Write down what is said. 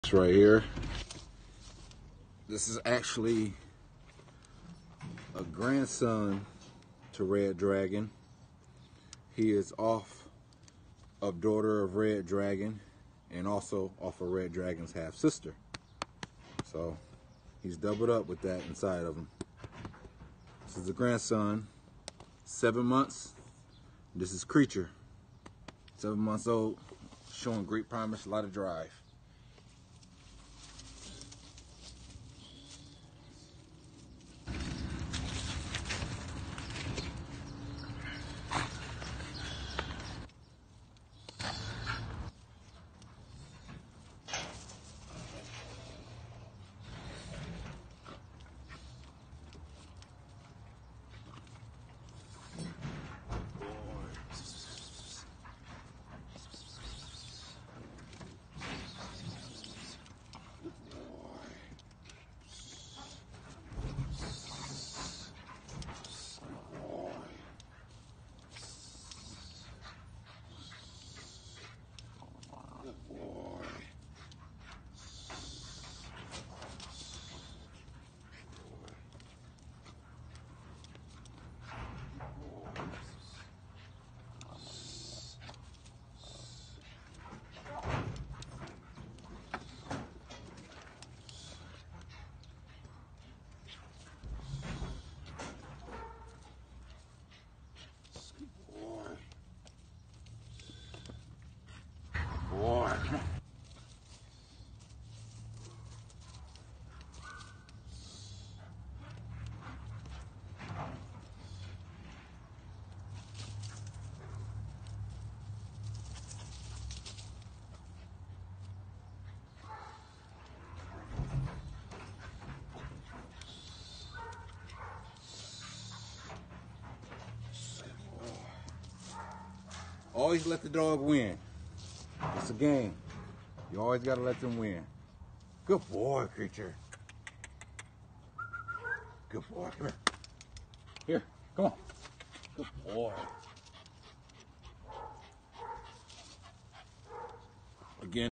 This right here. This is actually a grandson to Red Dragon. He is off of daughter of Red Dragon and also off of Red Dragon's half sister. So he's doubled up with that inside of him. This is the grandson, 7 months. This is Creature, 7 months old, showing great promise, a lot of drive. Boy, come on. Always let the dog win. It's a game. You always gotta let them win. Good boy, Creature. Good boy, come here. Here, come on. Good boy. Again.